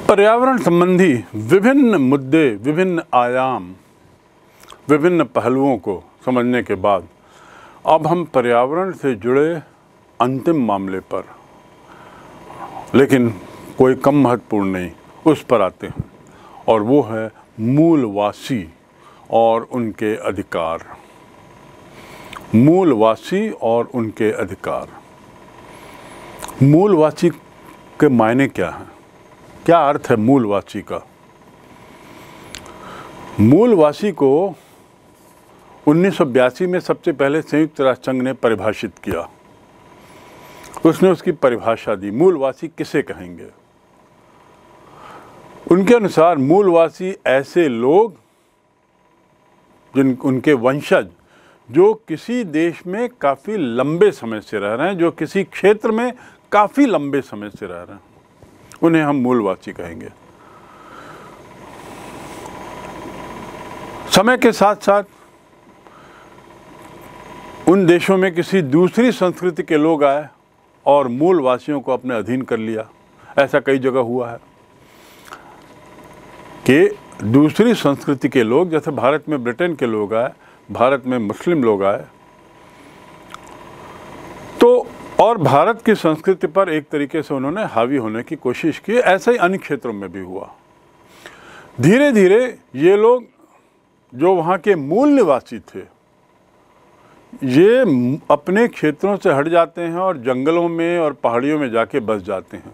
पर्यावरण संबंधी विभिन्न मुद्दे, विभिन्न आयाम, विभिन्न पहलुओं को समझने के बाद अब हम पर्यावरण से जुड़े अंतिम मामले पर, लेकिन कोई कम महत्वपूर्ण नहीं, उस पर आते हैं और वो है मूलवासी और उनके अधिकार। मूलवासी और उनके अधिकार। मूलवासी के मायने क्या हैं? क्या अर्थ है मूलवासी का? मूलवासी को 1982 में सबसे पहले संयुक्त राष्ट्र संघ ने परिभाषित किया। उसने उसकी परिभाषा दी, मूलवासी किसे कहेंगे। उनके अनुसार मूलवासी ऐसे लोग उनके वंशज जो किसी देश में काफ़ी लंबे समय से रह रहे हैं, जो किसी क्षेत्र में काफ़ी लंबे समय से रह रहे हैं, उन्हें हम मूलवासी कहेंगे। समय के साथ साथ उन देशों में किसी दूसरी संस्कृति के लोग आए और मूलवासियों को अपने अधीन कर लिया। ऐसा कई जगह हुआ है कि दूसरी संस्कृति के लोग, जैसे भारत में ब्रिटेन के लोग आए, भारत में मुस्लिम लोग आए, तो और भारत की संस्कृति पर एक तरीके से उन्होंने हावी होने की कोशिश की। ऐसा ही अन्य क्षेत्रों में भी हुआ। धीरे धीरे ये लोग जो वहाँ के मूल निवासी थे, ये अपने क्षेत्रों से हट जाते हैं और जंगलों में और पहाड़ियों में जाके बस जाते हैं।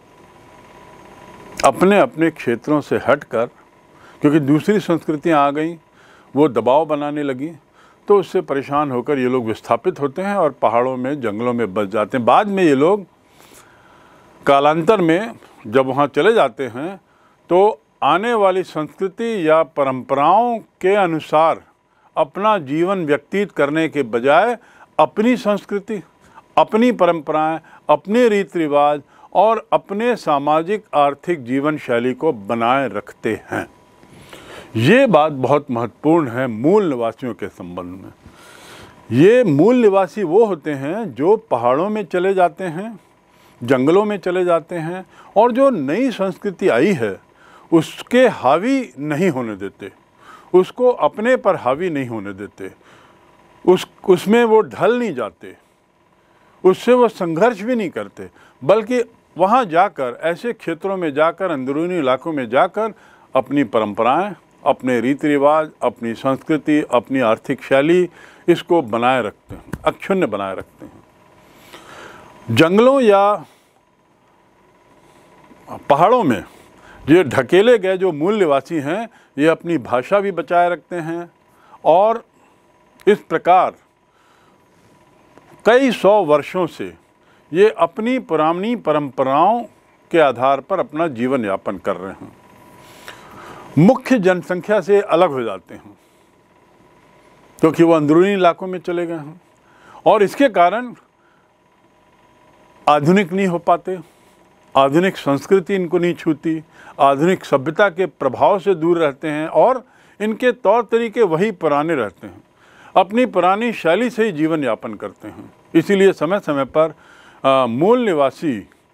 अपने अपने क्षेत्रों से हटकर, क्योंकि दूसरी संस्कृतियाँ आ गईं, वो दबाव बनाने लगी, तो उससे परेशान होकर ये लोग विस्थापित होते हैं और पहाड़ों में, जंगलों में बस जाते हैं। बाद में ये लोग कालांतर में जब वहाँ चले जाते हैं तो आने वाली संस्कृति या परंपराओं के अनुसार अपना जीवन व्यतीत करने के बजाय अपनी संस्कृति, अपनी परंपराएं, अपने रीति रिवाज और अपने सामाजिक आर्थिक जीवन शैली को बनाए रखते हैं। ये बात बहुत महत्वपूर्ण है मूल निवासियों के संबंध में। ये मूल निवासी वो होते हैं जो पहाड़ों में चले जाते हैं, जंगलों में चले जाते हैं और जो नई संस्कृति आई है उसके हावी नहीं होने देते, उसको अपने पर हावी नहीं होने देते, उसमें वो ढल नहीं जाते, उससे वो संघर्ष भी नहीं करते, बल्कि वहाँ जाकर, ऐसे क्षेत्रों में जाकर, अंदरूनी इलाकों में जाकर अपनी परंपराएं, अपने रीति रिवाज, अपनी संस्कृति, अपनी आर्थिक शैली, इसको बनाए रखते हैं, अक्षुण्ण बनाए रखते हैं। जंगलों या पहाड़ों में ये ढकेले गए जो मूल निवासी हैं, ये अपनी भाषा भी बचाए रखते हैं और इस प्रकार कई सौ वर्षों से ये अपनी पुरानी परंपराओं के आधार पर अपना जीवन यापन कर रहे हैं। मुख्य जनसंख्या से अलग हो जाते हैं क्योंकि वो अंदरूनी इलाकों में चले गए हैं और इसके कारण आधुनिक नहीं हो पाते, आधुनिक संस्कृति इनको नहीं छूती, आधुनिक सभ्यता के प्रभाव से दूर रहते हैं और इनके तौर तरीके वही पुराने रहते हैं, अपनी पुरानी शैली से ही जीवन यापन करते हैं। इसीलिए समय समय पर मूल निवासी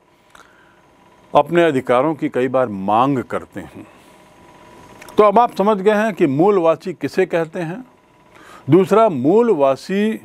अपने अधिकारों की कई बार मांग करते हैं। तो अब आप समझ गए हैं कि मूलवासी किसे कहते हैं। दूसरा, मूलवासी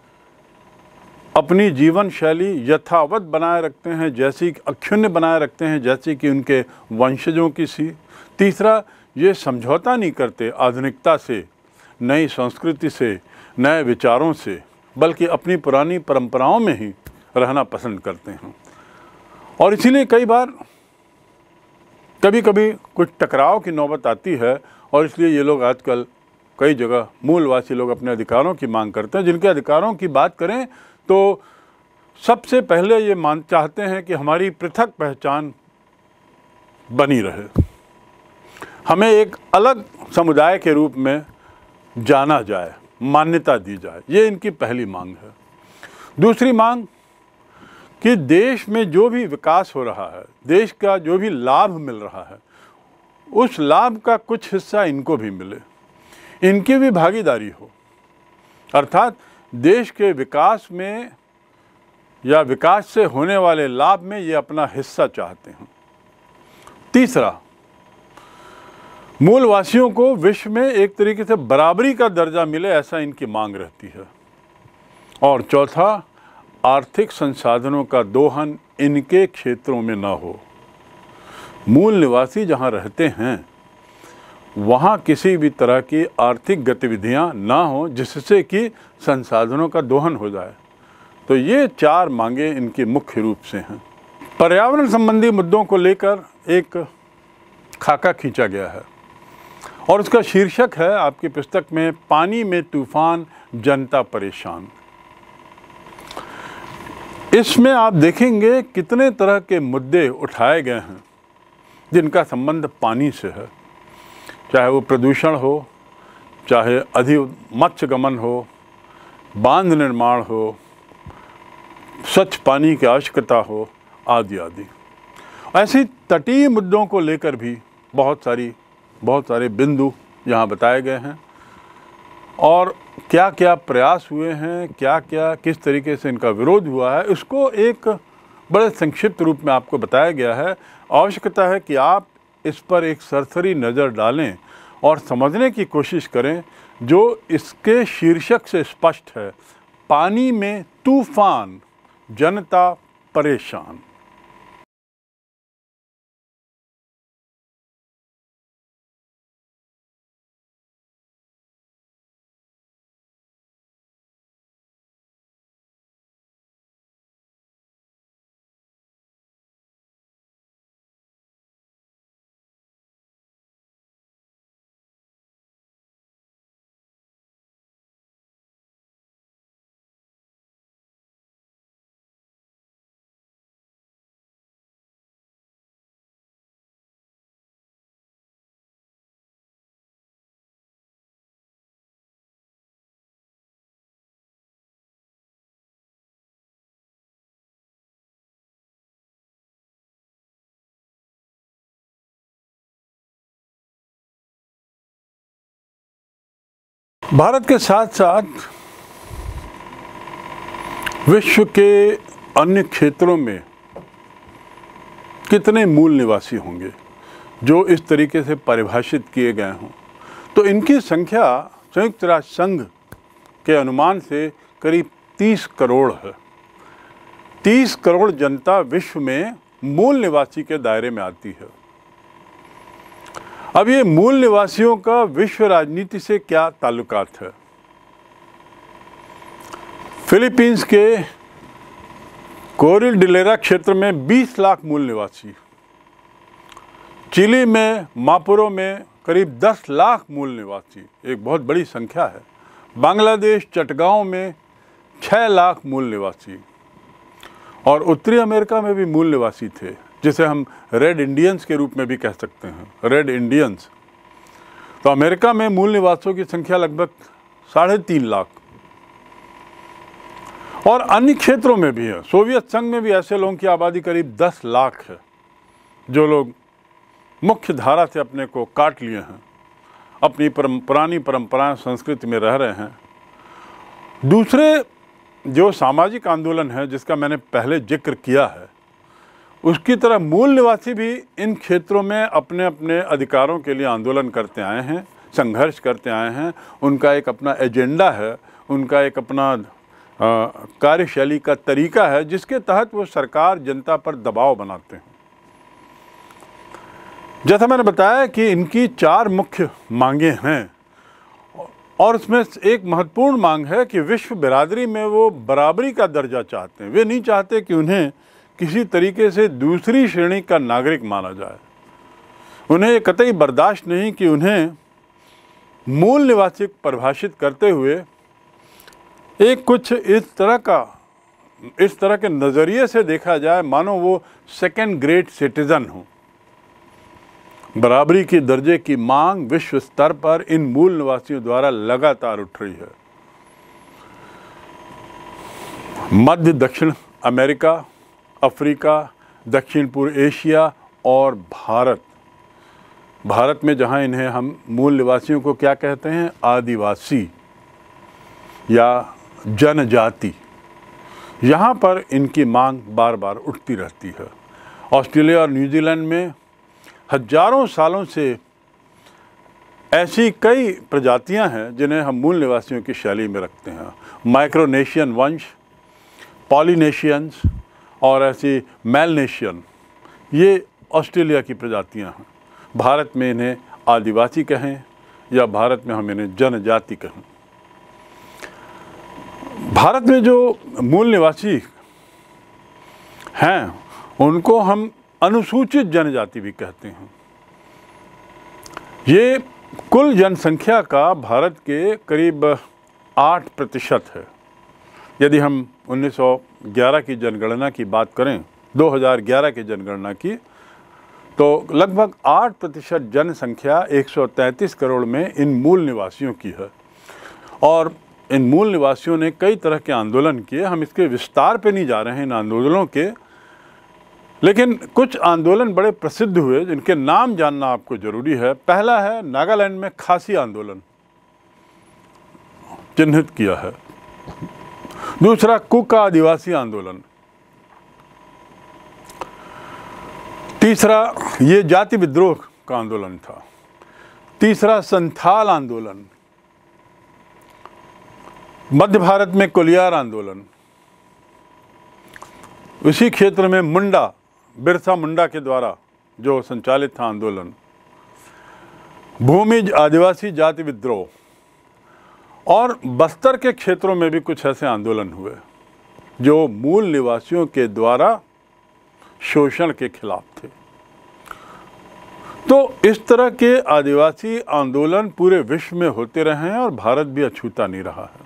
अपनी जीवन शैली यथावत बनाए रखते हैं, जैसी अक्षुण्ण बनाए रखते हैं जैसे कि उनके वंशजों की सी। तीसरा, ये समझौता नहीं करते आधुनिकता से, नई संस्कृति से, नए विचारों से, बल्कि अपनी पुरानी परंपराओं में ही रहना पसंद करते हैं। और इसीलिए कई बार कभी कभी कुछ टकराव की नौबत आती है और इसलिए ये लोग आजकल कई जगह मूलवासी लोग अपने अधिकारों की मांग करते हैं। जिनके अधिकारों की बात करें तो सबसे पहले ये चाहते हैं कि हमारी पृथक पहचान बनी रहे, हमें एक अलग समुदाय के रूप में जाना जाए, मान्यता दी जाए। ये इनकी पहली मांग है। दूसरी मांग कि देश में जो भी विकास हो रहा है, देश का जो भी लाभ मिल रहा है, उस लाभ का कुछ हिस्सा इनको भी मिले, इनकी भी भागीदारी हो। अर्थात देश के विकास में या विकास से होने वाले लाभ में ये अपना हिस्सा चाहते हैं। तीसरा, मूलवासियों को विश्व में एक तरीके से बराबरी का दर्जा मिले, ऐसा इनकी मांग रहती है। और चौथा, आर्थिक संसाधनों का दोहन इनके क्षेत्रों में न हो। मूल निवासी जहाँ रहते हैं वहाँ किसी भी तरह की आर्थिक गतिविधियाँ ना हो जिससे कि संसाधनों का दोहन हो जाए। तो ये 4 मांगे इनकी मुख्य रूप से हैं। पर्यावरण संबंधी मुद्दों को लेकर एक खाका खींचा गया है और उसका शीर्षक है आपकी पुस्तक में, पानी में तूफान, जनता परेशान। इसमें आप देखेंगे कितने तरह के मुद्दे उठाए गए हैं जिनका संबंध पानी से है, चाहे वो प्रदूषण हो, चाहे अधिक मत्स्यगमन हो, बांध निर्माण हो, स्वच्छ पानी की आवश्यकता हो, आदि आदि। ऐसे तटीय मुद्दों को लेकर भी बहुत सारे बिंदु यहाँ बताए गए हैं और क्या क्या प्रयास हुए हैं, क्या क्या किस तरीके से इनका विरोध हुआ है, इसको एक बड़े संक्षिप्त रूप में आपको बताया गया है। आवश्यकता है कि आप इस पर एक सरसरी नज़र डालें और समझने की कोशिश करें जो इसके शीर्षक से स्पष्ट है, पानी में तूफान, जनता परेशान। भारत के साथ साथ विश्व के अन्य क्षेत्रों में कितने मूल निवासी होंगे जो इस तरीके से परिभाषित किए गए हों। तो इनकी संख्या संयुक्त राष्ट्र संघ के अनुमान से करीब 30 करोड़ है। 30 करोड़ जनता विश्व में मूल निवासी के दायरे में आती है। अब ये मूल निवासियों का विश्व राजनीति से क्या ताल्लुकात है? फिलीपींस के कोरिलडिलेरा क्षेत्र में 20 लाख मूल निवासी, चिली में मापुरो में करीब 10 लाख मूल निवासी, एक बहुत बड़ी संख्या है। बांग्लादेश चटगांव में 6 लाख मूल निवासी और उत्तरी अमेरिका में भी मूल निवासी थे, जिसे हम रेड इंडियंस के रूप में भी कह सकते हैं, रेड इंडियंस। तो अमेरिका में मूल निवासियों की संख्या लगभग 3.5 लाख और अन्य क्षेत्रों में भी है। सोवियत संघ में भी ऐसे लोगों की आबादी करीब 10 लाख है जो लोग मुख्य धारा से अपने को काट लिए हैं, अपनी पुरानी परंपराएं संस्कृति में रह रहे हैं। दूसरे जो सामाजिक आंदोलन है जिसका मैंने पहले जिक्र किया है, उसकी तरह मूल निवासी भी इन क्षेत्रों में अपने अपने अधिकारों के लिए आंदोलन करते आए हैं, संघर्ष करते आए हैं। उनका एक अपना एजेंडा है, उनका एक अपना कार्यशैली का तरीका है जिसके तहत वो सरकार जनता पर दबाव बनाते हैं। जैसा मैंने बताया कि इनकी 4 मुख्य मांगे हैं और उसमें एक महत्वपूर्ण मांग है कि विश्व बिरादरी में वो बराबरी का दर्जा चाहते हैं। वे नहीं चाहते कि उन्हें किसी तरीके से दूसरी श्रेणी का नागरिक माना जाए। उन्हें ये कतई बर्दाश्त नहीं कि उन्हें मूल निवासी परिभाषित करते हुए एक कुछ इस तरह के नज़रिए से देखा जाए मानो वो सेकेंड ग्रेड सिटीज़न हो। बराबरी के दर्जे की मांग विश्व स्तर पर इन मूल निवासियों द्वारा लगातार उठ रही है। मध्य दक्षिण अमेरिका, अफ्रीका, दक्षिण पूर्व एशिया और भारत में जहां इन्हें हम मूल निवासियों को क्या कहते हैं, आदिवासी या जनजाति, यहाँ पर इनकी मांग बार बार उठती रहती है। ऑस्ट्रेलिया और न्यूजीलैंड में हजारों सालों से ऐसी कई प्रजातियां हैं जिन्हें हम मूल निवासियों की शैली में रखते हैं। माइक्रोनेशियन वंश, पॉलिनेशियंस और ऐसी मेलनेशियन, ये ऑस्ट्रेलिया की प्रजातियां हैं। भारत में इन्हें आदिवासी कहें या भारत में हम इन्हें जनजाति कहें। भारत में जो मूल निवासी हैं उनको हम अनुसूचित जनजाति भी कहते हैं। ये कुल जनसंख्या का भारत के करीब 8% है। यदि हम 1911 की जनगणना की बात करें, 2011 की जनगणना की, तो लगभग 8% जनसंख्या 133 करोड़ में इन मूल निवासियों की है। और इन मूल निवासियों ने कई तरह के आंदोलन किए। हम इसके विस्तार पे नहीं जा रहे हैं इन आंदोलनों के, लेकिन कुछ आंदोलन बड़े प्रसिद्ध हुए जिनके नाम जानना आपको जरूरी है। पहला है नागालैंड में खासी आंदोलन, चिन्हित किया है। दूसरा कुका आदिवासी आंदोलन। तीसरा ये जाति विद्रोह का आंदोलन था। तीसरा संथाल आंदोलन। मध्य भारत में कोलियार आंदोलन। उसी क्षेत्र में मुंडा, बिरसा मुंडा के द्वारा जो संचालित था आंदोलन, भूमिज आदिवासी जाति विद्रोह। और बस्तर के क्षेत्रों में भी कुछ ऐसे आंदोलन हुए जो मूल निवासियों के द्वारा शोषण के खिलाफ थे। तो इस तरह के आदिवासी आंदोलन पूरे विश्व में होते रहे हैं और भारत भी अछूता नहीं रहा है।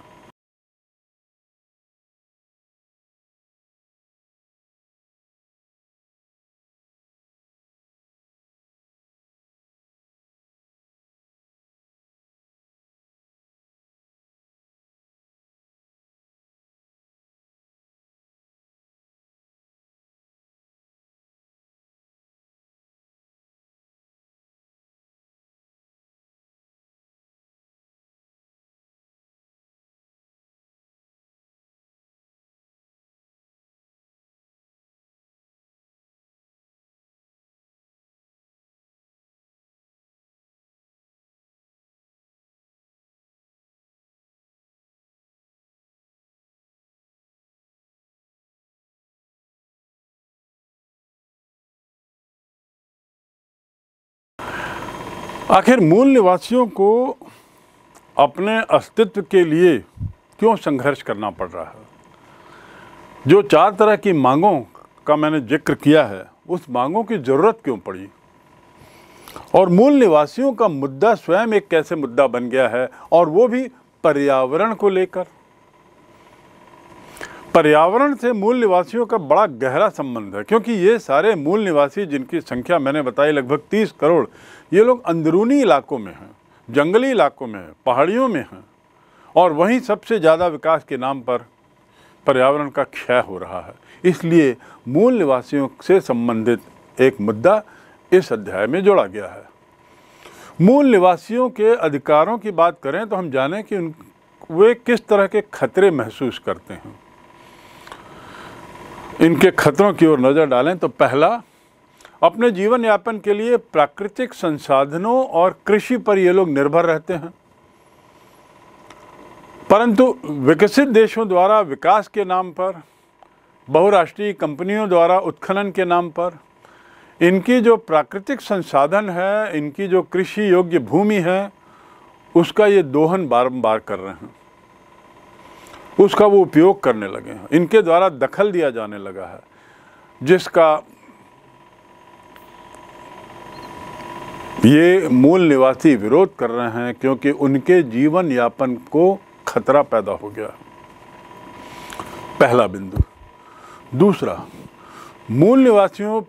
आखिर मूल निवासियों को अपने अस्तित्व के लिए क्यों संघर्ष करना पड़ रहा है? जो 4 तरह की मांगों का मैंने जिक्र किया है, उस मांगों की ज़रूरत क्यों पड़ी? और मूल निवासियों का मुद्दा स्वयं एक कैसे मुद्दा बन गया है, और वो भी पर्यावरण को लेकर। पर्यावरण से मूल निवासियों का बड़ा गहरा संबंध है, क्योंकि ये सारे मूल निवासी, जिनकी संख्या मैंने बताई लगभग 30 करोड़, ये लोग अंदरूनी इलाकों में हैं, जंगली इलाकों में हैं, पहाड़ियों में हैं, और वहीं सबसे ज़्यादा विकास के नाम पर पर्यावरण का क्षय हो रहा है। इसलिए मूल निवासियों से संबंधित एक मुद्दा इस अध्याय में जोड़ा गया है। मूल निवासियों के अधिकारों की बात करें तो हम जानें कि वे किस तरह के खतरे महसूस करते हैं। इनके खतरों की ओर नज़र डालें तो पहला, अपने जीवन यापन के लिए प्राकृतिक संसाधनों और कृषि पर ये लोग निर्भर रहते हैं, परंतु विकसित देशों द्वारा विकास के नाम पर, बहुराष्ट्रीय कंपनियों द्वारा उत्खनन के नाम पर इनकी जो प्राकृतिक संसाधन है, इनकी जो कृषि योग्य भूमि है, उसका ये दोहन बारंबार कर रहे हैं, उसका वो उपयोग करने लगे हैं। इनके द्वारा दखल दिया जाने लगा है, जिसका ये मूल निवासी विरोध कर रहे हैं, क्योंकि उनके जीवन यापन को खतरा पैदा हो गया। पहला बिंदु। दूसरा, मूल निवासियों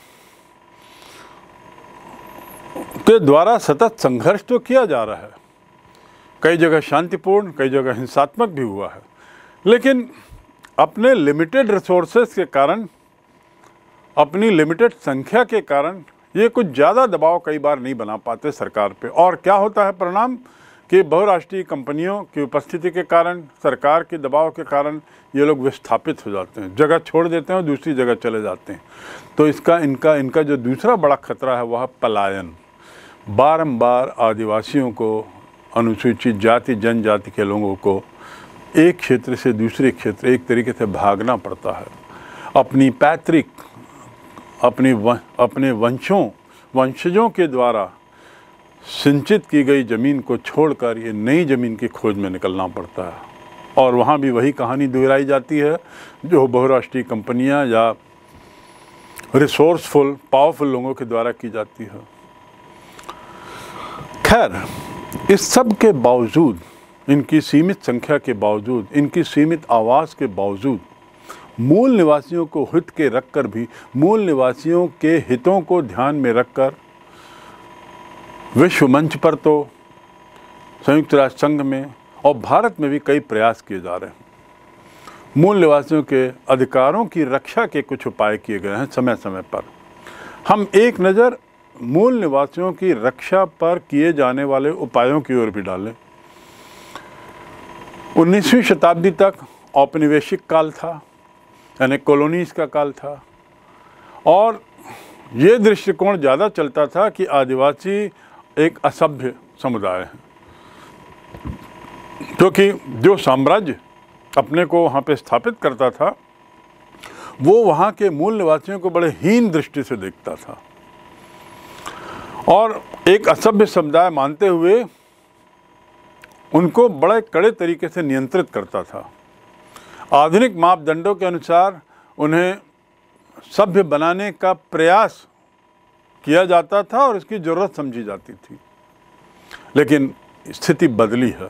के द्वारा सतत संघर्ष तो किया जा रहा है, कई जगह शांतिपूर्ण, कई जगह हिंसात्मक भी हुआ है, लेकिन अपने लिमिटेड रिसोर्सेज के कारण, अपनी लिमिटेड संख्या के कारण ये कुछ ज़्यादा दबाव कई बार नहीं बना पाते सरकार पे। और क्या होता है परिणाम कि बहुराष्ट्रीय कंपनियों की उपस्थिति के कारण, सरकार के दबाव के कारण ये लोग विस्थापित हो जाते हैं, जगह छोड़ देते हैं और दूसरी जगह चले जाते हैं। तो इनका जो दूसरा बड़ा खतरा है वह है पलायन। बारंबार आदिवासियों को, अनुसूचित जाति जनजाति के लोगों को एक क्षेत्र से दूसरे क्षेत्र एक तरीके से भागना पड़ता है। अपनी पैतृक, अपने वंशजों के द्वारा सिंचित की गई ज़मीन को छोड़कर ये नई ज़मीन की खोज में निकलना पड़ता है। और वहाँ भी वही कहानी दोहराई जाती है जो बहुराष्ट्रीय कंपनियाँ या रिसोर्सफुल, पावरफुल लोगों के द्वारा की जाती है। खैर, इस सब के बावजूद, इनकी सीमित संख्या के बावजूद, इनकी सीमित आवाज़ के बावजूद, मूल निवासियों को हित के रखकर भी, मूल निवासियों के हितों को ध्यान में रखकर विश्व मंच पर तो, संयुक्त राष्ट्र संघ में और भारत में भी कई प्रयास किए जा रहे हैं। मूल निवासियों के अधिकारों की रक्षा के कुछ उपाय किए गए हैं समय समय पर। हम एक नज़र मूल निवासियों की रक्षा पर किए जाने वाले उपायों की ओर भी डालें। 19वीं शताब्दी तक औपनिवेशिक काल था, यानी कॉलोनीज का काल था, और ये दृष्टिकोण ज़्यादा चलता था कि आदिवासी एक असभ्य समुदाय है, क्योंकि जो साम्राज्य अपने को वहाँ पे स्थापित करता था वो वहाँ के मूल निवासियों को बड़े हीन दृष्टि से देखता था और एक असभ्य समुदाय मानते हुए उनको बड़े कड़े तरीके से नियंत्रित करता था। आधुनिक मापदंडों के अनुसार उन्हें सभ्य बनाने का प्रयास किया जाता था और इसकी ज़रूरत समझी जाती थी, लेकिन स्थिति बदली है।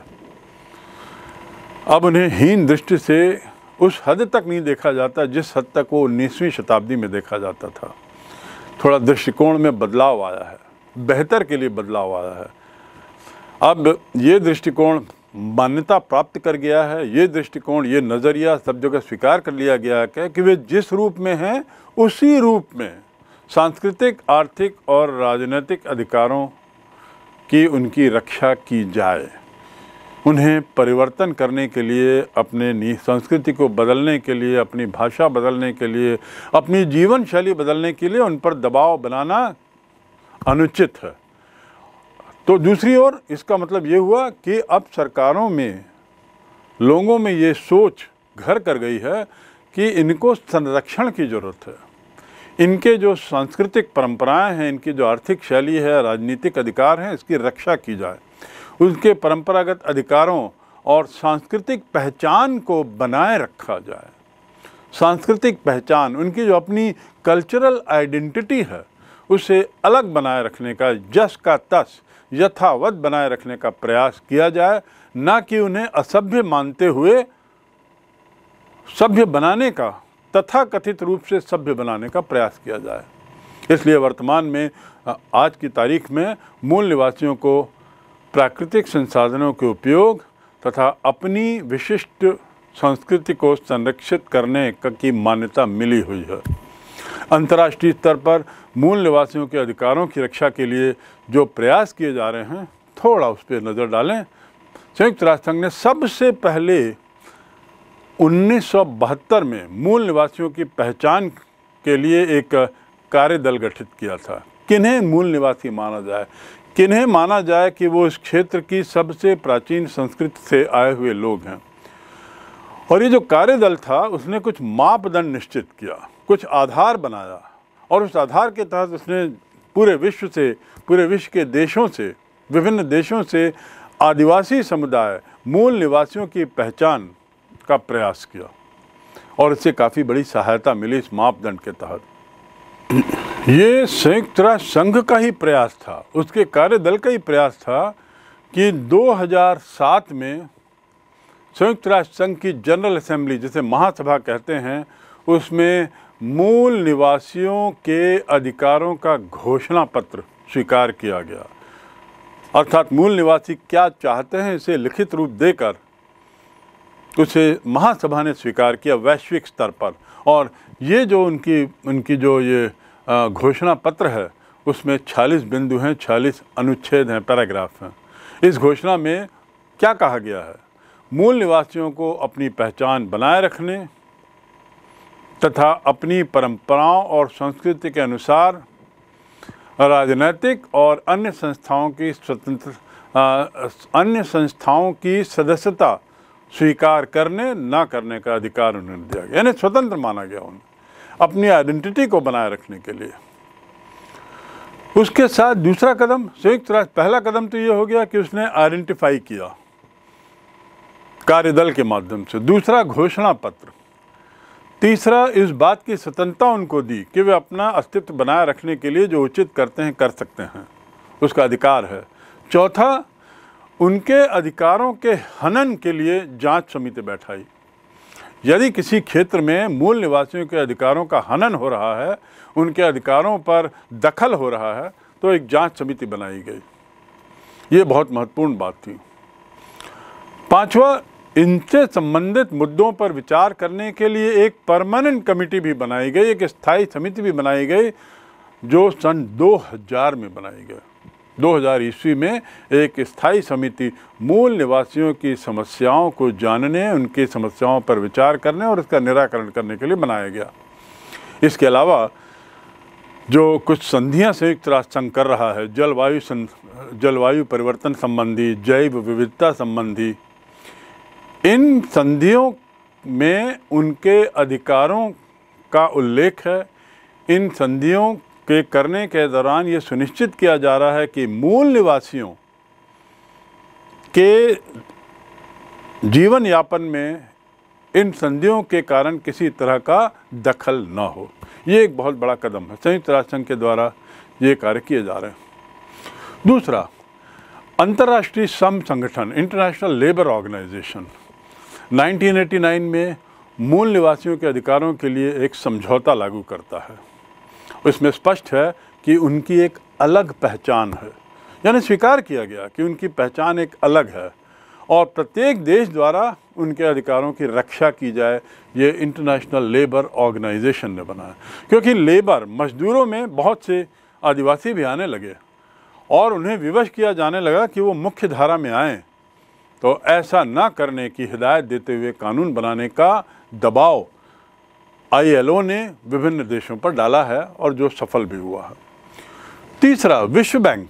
अब उन्हें हीन दृष्टि से उस हद तक नहीं देखा जाता जिस हद तक वो 19वीं शताब्दी में देखा जाता था। थोड़ा दृष्टिकोण में बदलाव आया है, बेहतर के लिए बदलाव आया है। अब ये दृष्टिकोण मान्यता प्राप्त कर गया है, ये दृष्टिकोण, ये नज़रिया सब जगह स्वीकार कर लिया गया है कि वे जिस रूप में हैं उसी रूप में सांस्कृतिक, आर्थिक और राजनीतिक अधिकारों की उनकी रक्षा की जाए। उन्हें परिवर्तन करने के लिए, अपने संस्कृति को बदलने के लिए, अपनी भाषा बदलने के लिए, अपनी जीवन शैली बदलने के लिए उन पर दबाव बनाना अनुचित है। तो दूसरी ओर इसका मतलब ये हुआ कि अब सरकारों में, लोगों में ये सोच घर कर गई है कि इनको संरक्षण की ज़रूरत है। इनके जो सांस्कृतिक परंपराएं हैं, इनकी जो आर्थिक शैली है, राजनीतिक अधिकार हैं, इसकी रक्षा की जाए। उनके परंपरागत अधिकारों और सांस्कृतिक पहचान को बनाए रखा जाए। सांस्कृतिक पहचान, उनकी जो अपनी कल्चरल आइडेंटिटी है उसे अलग बनाए रखने का, जस का तस यथावत बनाए रखने का प्रयास किया जाए, ना कि उन्हें असभ्य मानते हुए सभ्य बनाने का, तथाकथित रूप से सभ्य बनाने का प्रयास किया जाए। इसलिए वर्तमान में, आज की तारीख में मूल निवासियों को प्राकृतिक संसाधनों के उपयोग तथा अपनी विशिष्ट संस्कृति को संरक्षित करने की मान्यता मिली हुई है। अंतर्राष्ट्रीय स्तर पर मूल निवासियों के अधिकारों की रक्षा के लिए जो प्रयास किए जा रहे हैं, थोड़ा उस पर नज़र डालें। संयुक्त राष्ट्र संघ ने सबसे पहले 1972 में मूल निवासियों की पहचान के लिए एक कार्यदल गठित किया था। किन्हें मूल निवासी माना जाए, किन्हें माना जाए कि वो इस क्षेत्र की सबसे प्राचीन संस्कृति से आए हुए लोग हैं। और ये जो कार्यदल था उसने कुछ मापदंड निश्चित किया, कुछ आधार बनाया, और उस आधार के तहत उसने पूरे विश्व के देशों से, विभिन्न देशों से आदिवासी समुदाय, मूल निवासियों की पहचान का प्रयास किया और इससे काफ़ी बड़ी सहायता मिली इस मापदंड के तहत। ये संयुक्त राष्ट्र संघ का ही प्रयास था, उसके कार्यदल का ही प्रयास था कि 2007 में संयुक्त राष्ट्र संघ की जनरल असेंबली, जिसे महासभा कहते हैं, उसमें मूल निवासियों के अधिकारों का घोषणा पत्र स्वीकार किया गया। अर्थात मूल निवासी क्या चाहते हैं इसे लिखित रूप देकर उसे महासभा ने स्वीकार किया वैश्विक स्तर पर। और ये जो उनकी जो ये घोषणा पत्र है उसमें 46 बिंदु हैं, 46 अनुच्छेद हैं, पैराग्राफ हैं। इस घोषणा में क्या कहा गया है? मूल निवासियों को अपनी पहचान बनाए रखने तथा अपनी परंपराओं और संस्कृति के अनुसार राजनीतिक और अन्य संस्थाओं की सदस्यता स्वीकार करने न करने का अधिकार उन्हें दिया गया, यानी स्वतंत्र माना गया उन्हें अपनी आइडेंटिटी को बनाए रखने के लिए। उसके साथ दूसरा कदम, संयुक्त राष्ट्र, पहला कदम तो ये हो गया कि उसने आइडेंटिफाई किया कार्यदल के माध्यम से। दूसरा, घोषणा पत्र। तीसरा, इस बात की स्वतंत्रता उनको दी कि वे अपना अस्तित्व बनाए रखने के लिए जो उचित करते हैं कर सकते हैं, उसका अधिकार है। चौथा, उनके अधिकारों के हनन के लिए जांच समिति बैठाई। यदि किसी क्षेत्र में मूल निवासियों के अधिकारों का हनन हो रहा है, उनके अधिकारों पर दखल हो रहा है, तो एक जांच समिति बनाई गई। ये बहुत महत्वपूर्ण बात थी। पांचवा, इनसे संबंधित मुद्दों पर विचार करने के लिए एक परमानेंट कमेटी भी बनाई गई, एक स्थायी समिति भी बनाई गई, जो सन 2000 में बनाई गई। 2000 ईस्वी में एक स्थायी समिति मूल निवासियों की समस्याओं को जानने, उनकी समस्याओं पर विचार करने और इसका निराकरण करने के लिए बनाया गया। इसके अलावा जो कुछ संधियां संयुक्त राष्ट्र संघ कर रहा है, जलवायु परिवर्तन संबंधी, जैव विविधता संबंधी, इन संधियों में उनके अधिकारों का उल्लेख है। इन संधियों के करने के दौरान ये सुनिश्चित किया जा रहा है कि मूल निवासियों के जीवन यापन में इन संधियों के कारण किसी तरह का दखल न हो। ये एक बहुत बड़ा कदम है, संयुक्त राष्ट्र संघ के द्वारा ये कार्य किए जा रहे हैं। दूसरा, अंतर्राष्ट्रीय श्रम संगठन, इंटरनेशनल लेबर ऑर्गेनाइजेशन, 1989 में मूल निवासियों के अधिकारों के लिए एक समझौता लागू करता है। इसमें स्पष्ट है कि उनकी एक अलग पहचान है, यानी स्वीकार किया गया कि उनकी पहचान एक अलग है और प्रत्येक देश द्वारा उनके अधिकारों की रक्षा की जाए। ये इंटरनेशनल लेबर ऑर्गेनाइजेशन ने बनाया, क्योंकि लेबर, मजदूरों में बहुत से आदिवासी भी आने लगे और उन्हें विवश किया जाने लगा कि वो मुख्य धारा में आएँ। तो ऐसा ना करने की हिदायत देते हुए कानून बनाने का दबाव ILO ने विभिन्न देशों पर डाला है और जो सफल भी हुआ है। तीसरा, विश्व बैंक,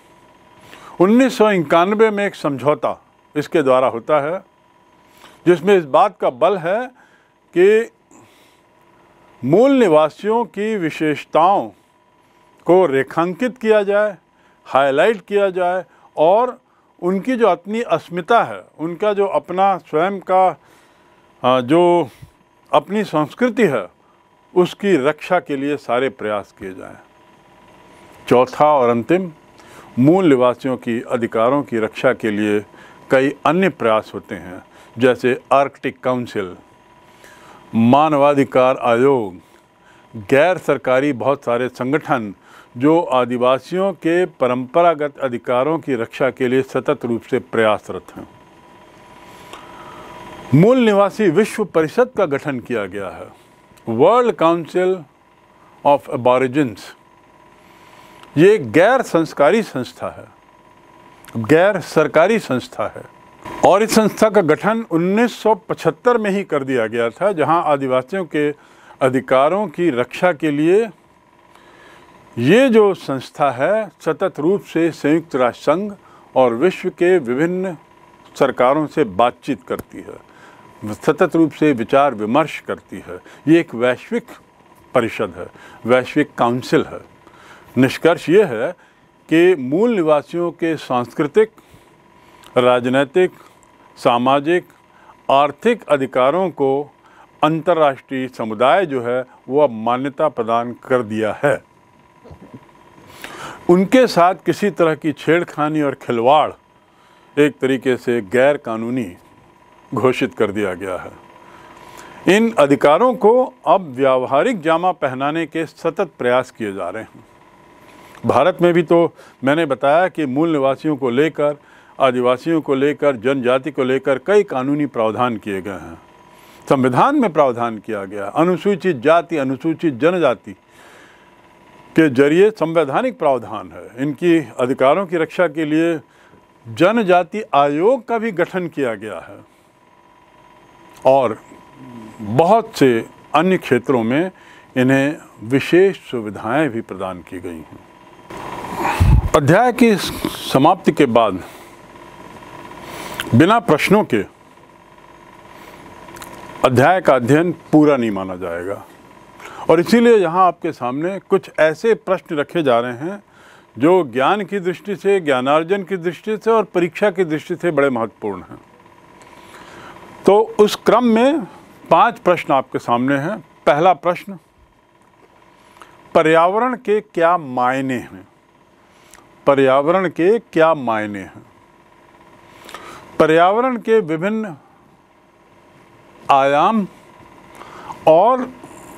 1991 में एक समझौता इसके द्वारा होता है, जिसमें इस बात का बल है कि मूल निवासियों की विशेषताओं को रेखांकित किया जाए, हाईलाइट किया जाए और उनकी जो अपनी अस्मिता है, उनका जो अपना स्वयं का जो अपनी संस्कृति है, उसकी रक्षा के लिए सारे प्रयास किए जाएं। चौथा और अंतिम, मूल निवासियों की अधिकारों की रक्षा के लिए कई अन्य प्रयास होते हैं, जैसे आर्कटिक काउंसिल, मानवाधिकार आयोग, गैर सरकारी बहुत सारे संगठन जो आदिवासियों के परंपरागत अधिकारों की रक्षा के लिए सतत रूप से प्रयासरत हैं। मूल निवासी विश्व परिषद का गठन किया गया है, वर्ल्ड काउंसिल ऑफ एबॉरिजिन्स। ये गैर सरकारी संस्था है और इस संस्था का गठन 1975 में ही कर दिया गया था, जहां आदिवासियों के अधिकारों की रक्षा के लिए ये जो संस्था है सतत रूप से संयुक्त राष्ट्र संघ और विश्व के विभिन्न सरकारों से बातचीत करती है, सतत रूप से विचार विमर्श करती है। ये एक वैश्विक परिषद है, वैश्विक काउंसिल है। निष्कर्ष ये है कि मूल निवासियों के सांस्कृतिक, राजनीतिक, सामाजिक, आर्थिक अधिकारों को अंतर्राष्ट्रीय समुदाय जो है वो अब मान्यता प्रदान कर दिया है। उनके साथ किसी तरह की छेड़खानी और खिलवाड़ एक तरीके से गैर कानूनी घोषित कर दिया गया है। इन अधिकारों को अब व्यावहारिक जामा पहनाने के सतत प्रयास किए जा रहे हैं। भारत में भी तो मैंने बताया कि मूल निवासियों को लेकर, आदिवासियों को लेकर, जनजाति को लेकर कई कानूनी प्रावधान किए गए हैं। संविधान में प्रावधान किया गया, अनुसूचित जाति, अनुसूचित जनजाति के जरिए संवैधानिक प्रावधान है। इनकी अधिकारों की रक्षा के लिए जनजाति आयोग का भी गठन किया गया है और बहुत से अन्य क्षेत्रों में इन्हें विशेष सुविधाएं भी प्रदान की गई हैं। अध्याय की समाप्ति के बाद बिना प्रश्नों के अध्याय का अध्ययन पूरा नहीं माना जाएगा और इसीलिए यहाँ आपके सामने कुछ ऐसे प्रश्न रखे जा रहे हैं जो ज्ञान की दृष्टि से, ज्ञानार्जन की दृष्टि से और परीक्षा की दृष्टि से बड़े महत्वपूर्ण हैं। तो उस क्रम में 5 प्रश्न आपके सामने हैं। पहला प्रश्न, पर्यावरण के क्या मायने हैं? पर्यावरण के क्या मायने हैं? पर्यावरण के विभिन्न आयाम और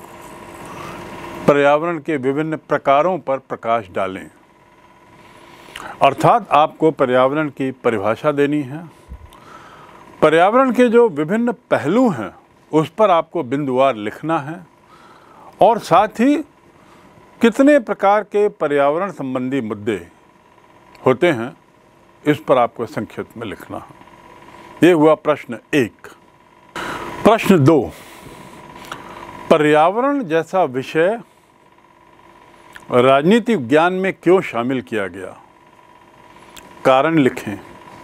पर्यावरण के विभिन्न प्रकारों पर प्रकाश डालें। अर्थात आपको पर्यावरण की परिभाषा देनी है, पर्यावरण के जो विभिन्न पहलू हैं उस पर आपको बिंदुवार लिखना है और साथ ही कितने प्रकार के पर्यावरण संबंधी मुद्दे होते हैं इस पर आपको संक्षिप्त में लिखना है। ये हुआ प्रश्न 1। प्रश्न 2, पर्यावरण जैसा विषय राजनीति विज्ञान में क्यों शामिल किया गया? कारण लिखें।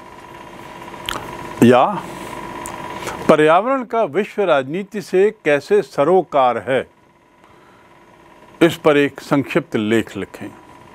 या पर्यावरण का विश्व राजनीति से कैसे सरोकार है, इस पर एक संक्षिप्त लेख लिखें।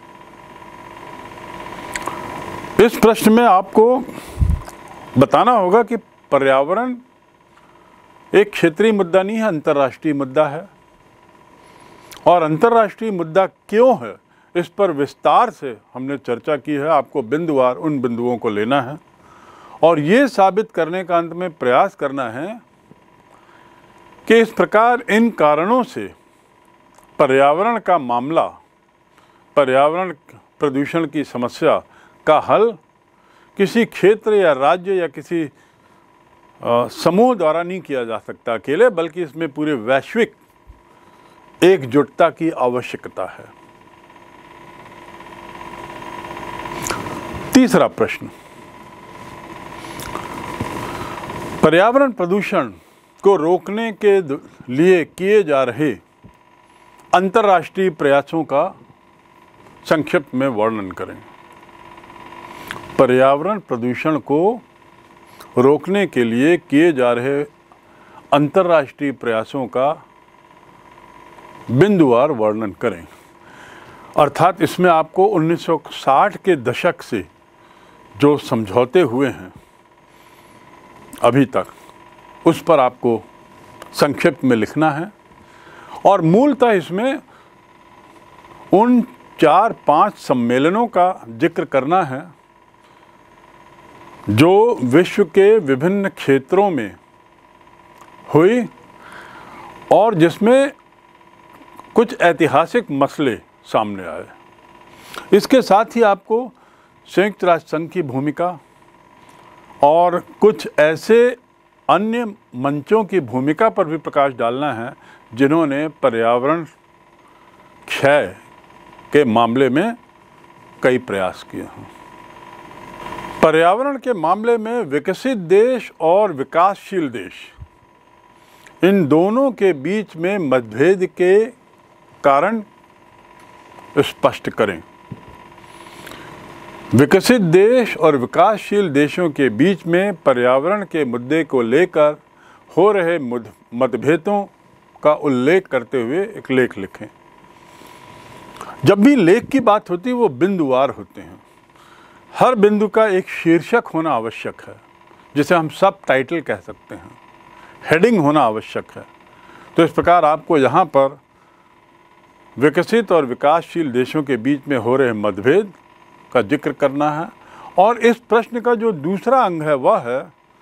इस प्रश्न में आपको बताना होगा कि पर्यावरण एक क्षेत्रीय मुद्दा नहीं है, अंतर्राष्ट्रीय मुद्दा है और अंतर्राष्ट्रीय मुद्दा क्यों है इस पर विस्तार से हमने चर्चा की है। आपको बिंदुवार उन बिंदुओं को लेना है और ये साबित करने का अंत में प्रयास करना है कि इस प्रकार इन कारणों से पर्यावरण का मामला, पर्यावरण प्रदूषण की समस्या का हल किसी क्षेत्र या राज्य या किसी समूह द्वारा नहीं किया जा सकता अकेले, बल्कि इसमें पूरे वैश्विक एकजुटता की आवश्यकता है। तीसरा प्रश्न, पर्यावरण प्रदूषण को रोकने के लिए किए जा रहे अंतर्राष्ट्रीय प्रयासों का संक्षिप्त में वर्णन करें। पर्यावरण प्रदूषण को रोकने के लिए किए जा रहे अंतर्राष्ट्रीय प्रयासों का बिंदुवार वर्णन करें। अर्थात इसमें आपको 1960 के दशक से जो समझौते हुए हैं अभी तक, उस पर आपको संक्षिप्त में लिखना है और मूलतः इसमें उन 4-5 सम्मेलनों का जिक्र करना है जो विश्व के विभिन्न क्षेत्रों में हुई और जिसमें कुछ ऐतिहासिक मसले सामने आए। इसके साथ ही आपको संयुक्त राष्ट्र संघ की भूमिका और कुछ ऐसे अन्य मंचों की भूमिका पर भी प्रकाश डालना है जिन्होंने पर्यावरण क्षय के मामले में कई प्रयास किए हैं। पर्यावरण के मामले में विकसित देश और विकासशील देश, इन दोनों के बीच में मतभेद के कारण स्पष्ट करें। विकसित देश और विकासशील देशों के बीच में पर्यावरण के मुद्दे को लेकर हो रहे मतभेदों का उल्लेख करते हुए एक लेख लिखें। जब भी लेख की बात होती है वो बिंदुवार होते हैं। हर बिंदु का एक शीर्षक होना आवश्यक है, जिसे हम सब टाइटल कह सकते हैं। हेडिंग होना आवश्यक है। तो इस प्रकार आपको यहाँ पर विकसित और विकासशील देशों के बीच में हो रहे मतभेद का जिक्र करना है और इस प्रश्न का जो दूसरा अंग है वह है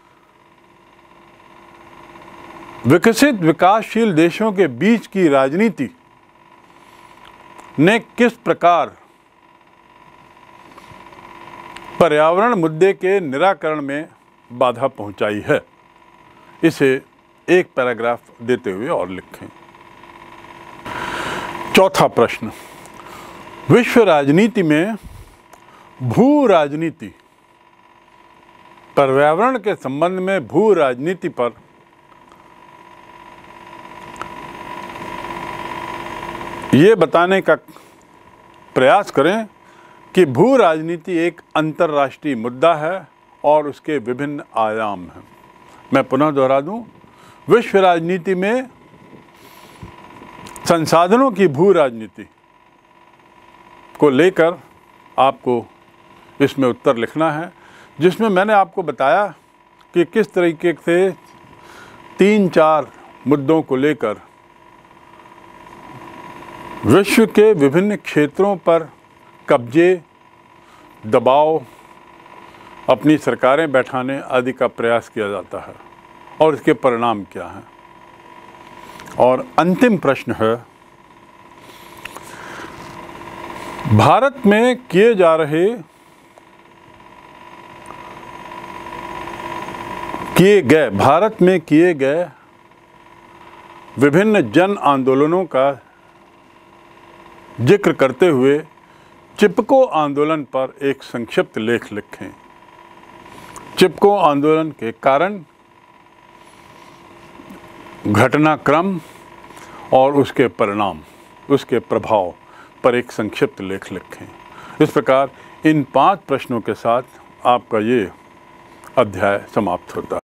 विकसित विकासशील देशों के बीच की राजनीति ने किस प्रकार पर्यावरण मुद्दे के निराकरण में बाधा पहुंचाई है। इसे एक पैराग्राफ देते हुए और लिखें। चौथा प्रश्न, विश्व राजनीति में भू राजनीति पर्यावरण के संबंध में भू राजनीति पर ये बताने का प्रयास करें कि भू राजनीति एक अंतर्राष्ट्रीय मुद्दा है और उसके विभिन्न आयाम हैं। मैं पुनः दोहरा दूं, विश्व राजनीति में संसाधनों की भू राजनीति को लेकर आपको इसमें उत्तर लिखना है, जिसमें मैंने आपको बताया कि किस तरीके से 3-4 मुद्दों को लेकर विश्व के विभिन्न क्षेत्रों पर कब्जे, दबाव, अपनी सरकारें बैठाने आदि का प्रयास किया जाता है और इसके परिणाम क्या हैं। और अंतिम प्रश्न है, भारत में किए गए विभिन्न जन आंदोलनों का जिक्र करते हुए चिपको आंदोलन पर एक संक्षिप्त लेख लिखें। चिपको आंदोलन के कारण, घटनाक्रम और उसके परिणाम, उसके प्रभाव पर एक संक्षिप्त लेख लिखें। इस प्रकार इन 5 प्रश्नों के साथ आपका ये अध्याय समाप्त होता है।